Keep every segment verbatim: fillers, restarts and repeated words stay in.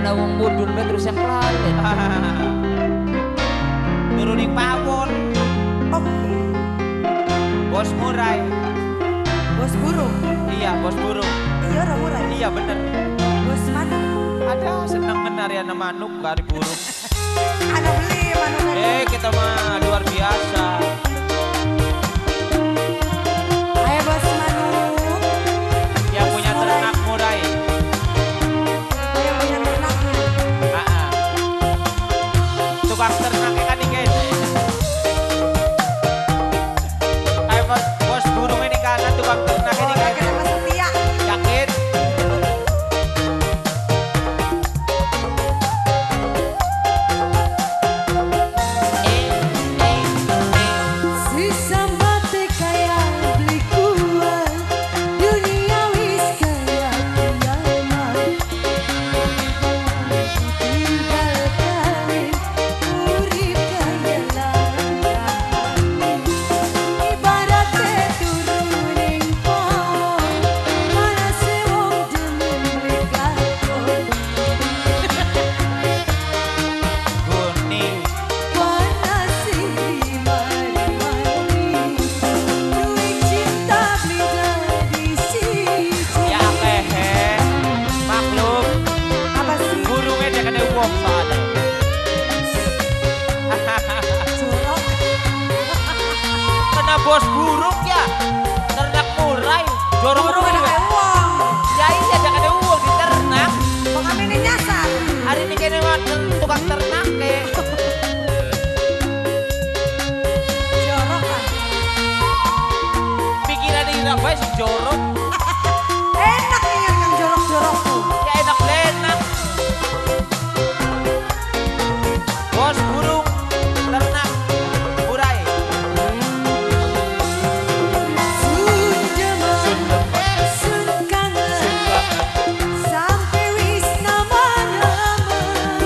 ana wong mudun bae terus yang lalit. Turuning pawon. Oke. Bos murai. Bos burung. Iya, bos burung. Iya, orang murai. Iya bener. Bos manuk. Ada seneng kenarian manuk kari burung. Ada beli manuk. Eh kita mah luar biasa. Ayo bos manuk. Yang punya ternak murai. Ayo punya ternaknya. Ah, tukang ternaknya kan dikit. Ayo bos, bos burung ini kanan tukang ternaknya Oh, dikit. yakin sama setia. Yakin? Si sambate kaya beli kuat, dunia wis kaya kiamat. Tinggal kali urip kaya langkah. Ibaratnya turuning pohon, mana sewong demen beli kakon. Kuning. Panas di mari-mari, duit cinta beli dari siji. Ya kehe. Maklum. Apa sih? Burungnya dia kena uang soalnya. Jorok. Kena bos burung ya. Ternak murai. Jorong Burung ada burung. kayak uang. Ya iya dia kena uang di ternak. Kok kami ini nyasar? Hari ini kena wadah tukang ternak kayak. Jorok kan? Pikiran ini apa sih jorok? Enak nih yang yang jorok-jorok tuh. Ya enak lenak. Bos burung ternak murai. Sundeman, sun kangen, sampai wis nama-nama.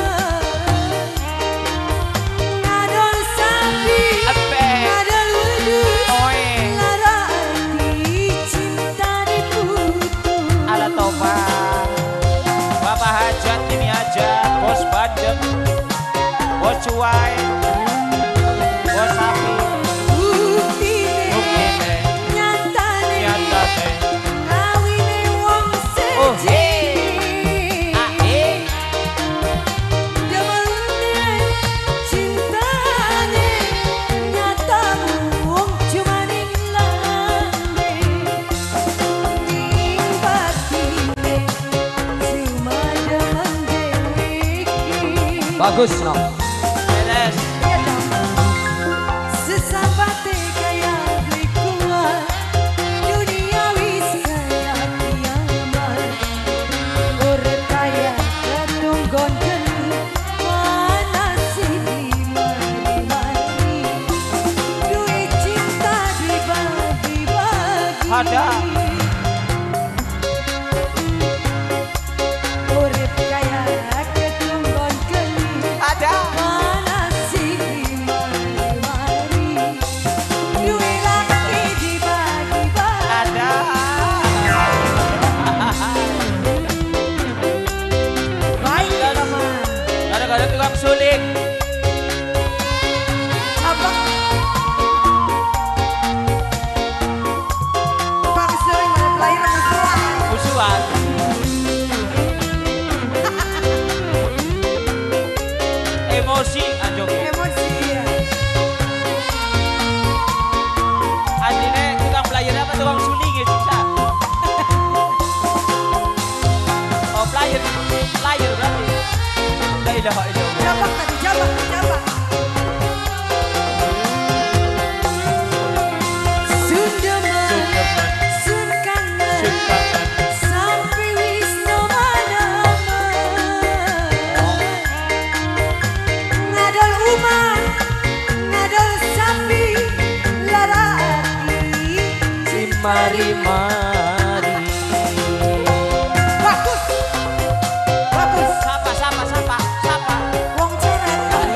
Ngadol sapi, Ape. ngadol wedus, Oe. lara arti cinta diputus. Ala toba. Bapak hajat ini aja. Bos bandeng. Bos cuai. Bos sapi. Buktine, Buktine. nyatane, Nyata teh. ngawine wong Oh, sejene. Ah, eh. Demennya cintane, nyata wong cumaning lambe. Ning batine, cuma demen deliki. Bagus no. Beres. Iya dong. Sesambate kaya beli kuat, dunia wis kaya kiamat. Urip kaya ketunggon geni, panas di mari-mari. Duit cinta dibagi-bagi. Ada. Urip kaya ketunggon geni, Ada. panas di mari-mari. Duit lagi dibagi-bagi. Ada. Baik teman. Kadang-kadang tukang suling. Apa? Bang sering mana pelayan musuhan. Musuhan. Emosi anjongnya. Emosi ya. Aslinya tukang pelayan apa tukang suling ya susah. Oh pelayan, pelayan berarti. La ilaha illallah. Jabak tadi jabak jabak. Sundeman, sun kangen, sampai wis nama-nama. Ngadol umat, ngadol sapi, lara hati. Mari-mari. Bagus, bagus. Sapa, sapa, sapa, sapa. Wong ceret.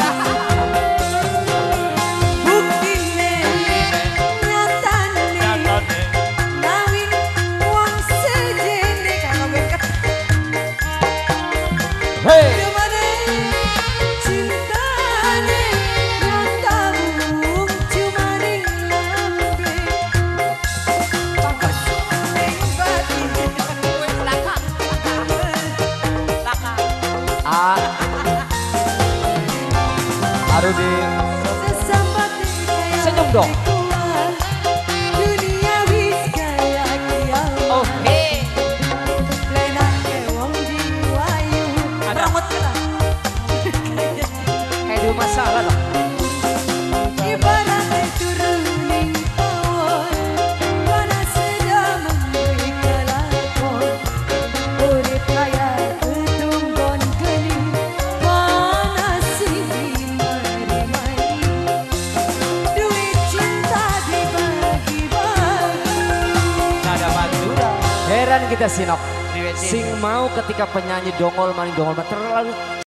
Buktine, nyatane, Nyatane. ngawin wong sejene. Kakak beket. Hey. Ah. Aduh di senyum dong. Oke. Ada Kayak dua masalah dong. nada Madura. Heran kita Sinok. Di W C. Sing mau ketika penyanyi dongol maning dongol mah terlalu